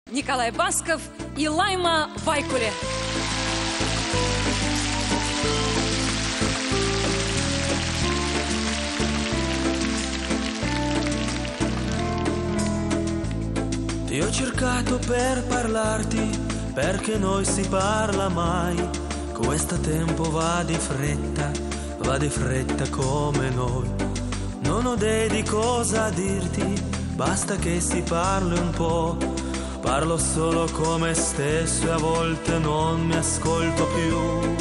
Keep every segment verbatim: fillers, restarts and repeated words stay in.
Николай Басков и Лайма Вайкуле. Ti ho cercato per parlarti, perché noi si parla mai. Questo tempo va di fretta, va di fretta come noi. Non ho idea di cosa dirti, basta che si parli un po'. Parlo solo come stesso e a volte non mi ascolto più.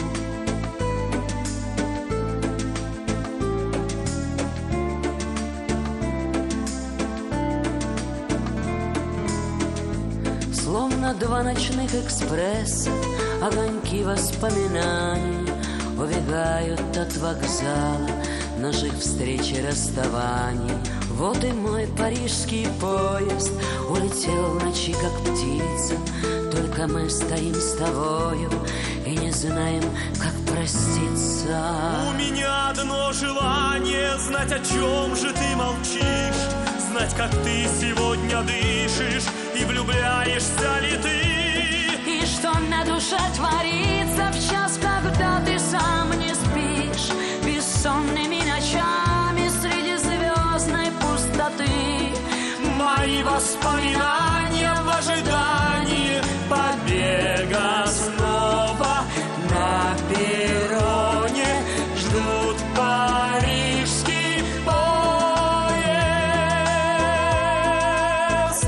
Словно два ночных экспресса, огоньки воспоминаний убегают от вокзала наших встреч и расставаний. Вот и мой парижский поезд улетел в ночи, как птица. Только мы стоим с тобою и не знаем, как проститься. У меня одно желание — знать, о чем же ты молчишь, знать, как ты сегодня дышишь и влюбляешься ли ты. И что на душе творится в час, когда ты сам не спишь, бессонными ночами среди звездной пустоты. Мои воспоминания в ожидании побега снова на перроне ждут парижский поезд.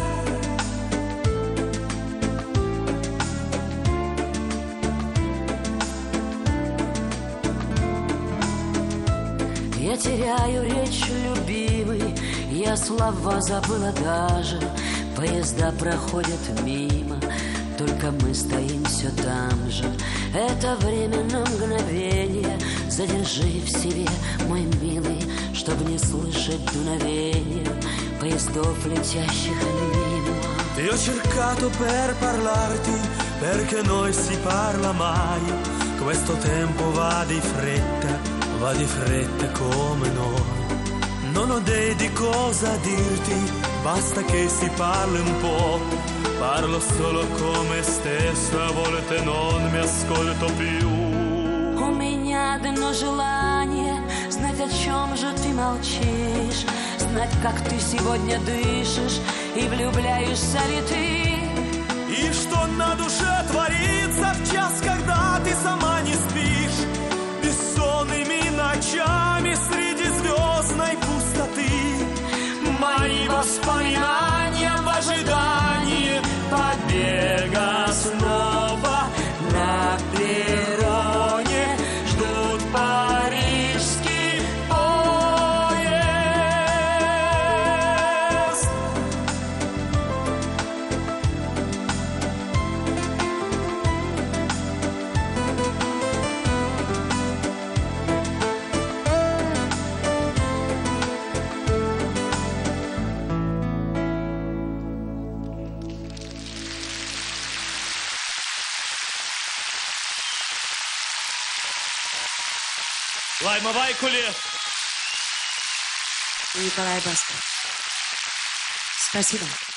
Я теряю речь, любимый, я слова забыла даже. Поезда проходят мимо, только мы стоим все там же. Это время на мгновение, задержи в себе, мой милый, чтобы не слышать дуновения поездов, летящих мимо. Ti ho cercato per parlarti, perché noi si parla mai. Questo tempo va di fretta, va di fretta come noi. Non ho idea di cosa dirti, basta che si parli un po'. Parlo solo come stesso, a volte non mi ascolto più. У меня одно желание — знать, о чем же ты молчишь, знать, как ты сегодня дышишь и влюбляешься ли ты. И что на душе творится в час, когда ты сама не спишь, бессонными ночами среди звездной пустоты. Мои воспоминания в ожидании побега снова на перроне ждут парижский поезд. Лайма Вайкуле. Николай Басков. Спасибо.